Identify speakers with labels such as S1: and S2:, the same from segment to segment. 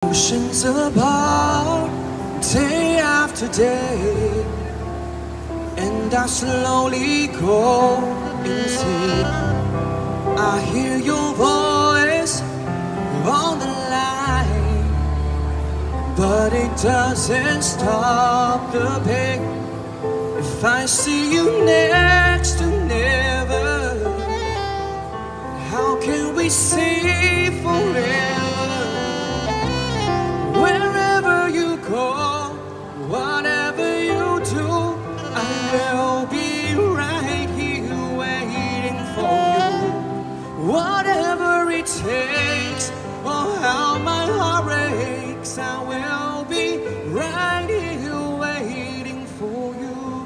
S1: Oceans apart, day after day, and I slowly go insane. I hear your voice on the line, but it doesn't stop the pain. If I see you next to never, how can we say forever? Wherever you go, whatever you do, I will be right here waiting for you. Whatever it takes, or how my heart breaks, I will be right here waiting for you.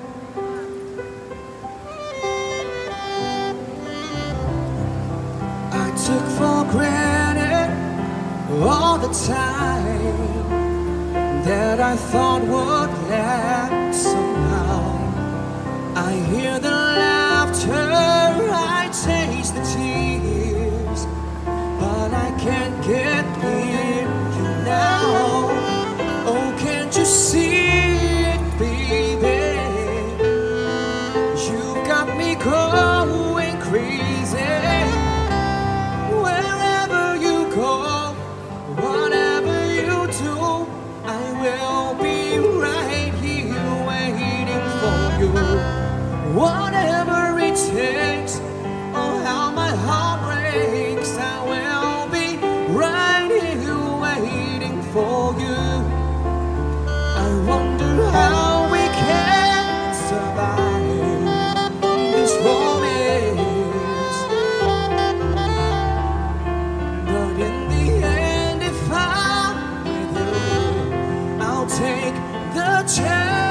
S1: I took for granted all the time that I thought would last somehow. I hear the laughter, I taste the tears, but I can't get near you now. Oh, can't you see it, baby? You got me going crazy. Wherever you go, whatever you do, I will be right here waiting for you. Whatever it takes, oh how my heart breaks, I will be right here waiting for you. I wonder how we can survive this romance, but in the end, if I'm with you, I'll take the chance.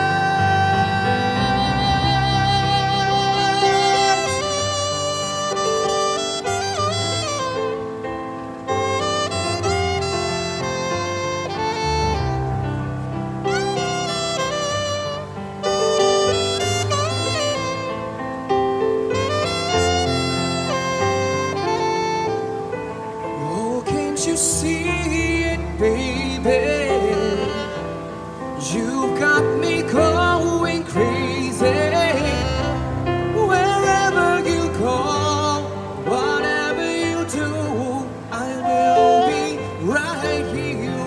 S1: Oh, can't you see it, baby? You got me going crazy. Wherever you go, whatever you do, I will be right here